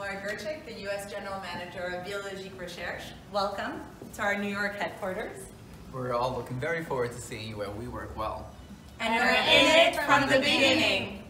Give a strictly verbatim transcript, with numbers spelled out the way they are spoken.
Biologique, the U S General Manager of Biologique Recherche. Welcome to our New York headquarters. We're all looking very forward to seeing you where we work well. And we're in it from the beginning.